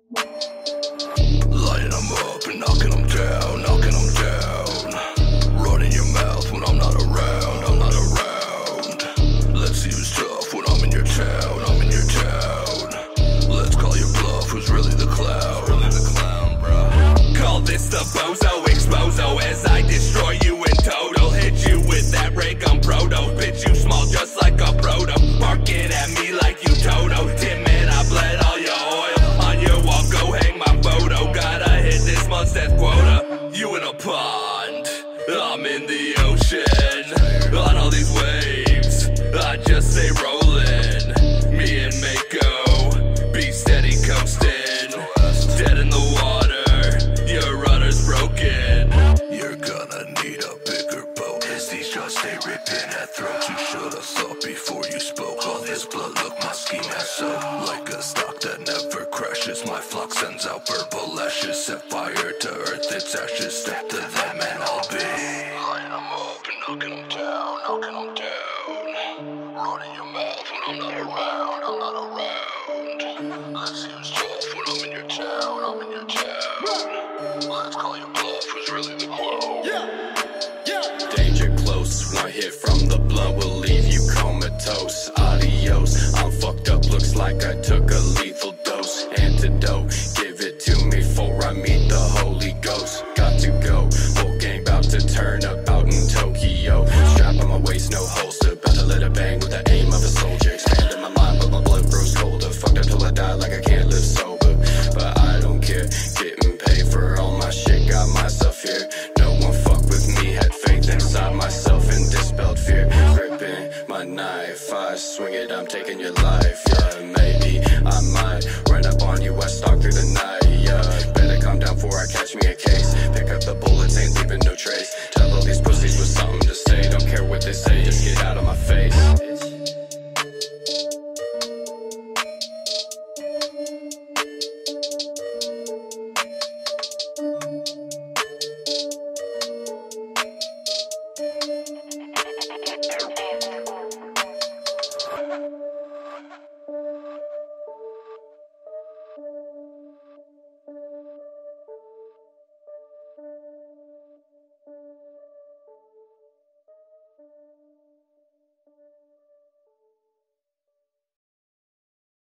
Lighting them up and knocking them down, knocking them down. Running your mouth when I'm not around, I'm not around. Let's see who's tough when I'm in your town, I'm in your town. Let's call your bluff, who's really the clown? Really the clown, bro. Call this the bozo exposo as I destroy you in total. Hit you with that ray gun proto, bitch you small just like a proto. Barking at me like you Toto. Timid, I bled all your oil on your wall, go hang my photo. Gotta hit this month's death quota. You in a pond, I'm in the ocean. On all these waves, I just stay rolling. Me and Mako, be steady coasting. Dead in the water, your rudder's broken. You're gonna need a bigger boat as these shots stay ripping at throats. You should've thought before you spoke. All this blood, look, my scheme has soaked. Like a stock that never crashes, my flock sends out verbal ashes. Set fire to earth, its ashes. Step to them and I'll be lighting them up and knocking them down.